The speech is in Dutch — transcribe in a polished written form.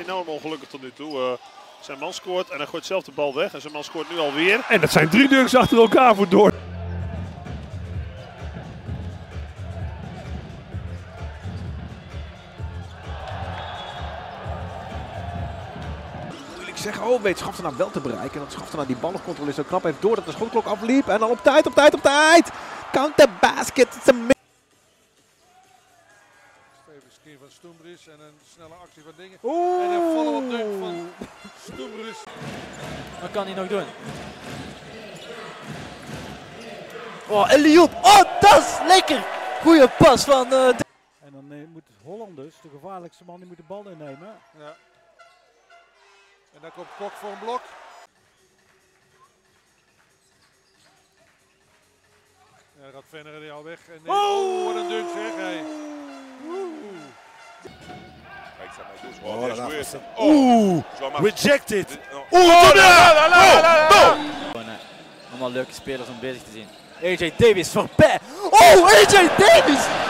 enorm ongelukkig tot nu toe. Zijn man scoort en hij gooit zelf de bal weg. En zijn man scoort nu alweer. En dat zijn 3 dunks achter elkaar voor Door. Moeilijk zeggen, oh weet Schaftenaar wel te bereiken. En dat Schaftenaar die bal nog controleert zo knap heeft door dat de schotklok afliep. En dan op tijd! Counter basket! Stevens keer van Stoembris en een snelle actie van Dingen. En een follow-up dunk van Stoembris. Wat kan hij nog doen? Oh, Eliot! Oh, dat is lekker! Goeie pas van... En dan moet Hollanders, de gevaarlijkste man, die moet de bal innemen. Ja. En dan komt Kok voor een blok. Ja, dan gaat Venner die al weg. En oh, wat een dunk zeg hij. Rejected. Allemaal leuke spelers om bezig te zien. AJ Davis voorbij. Oh, AJ Davis!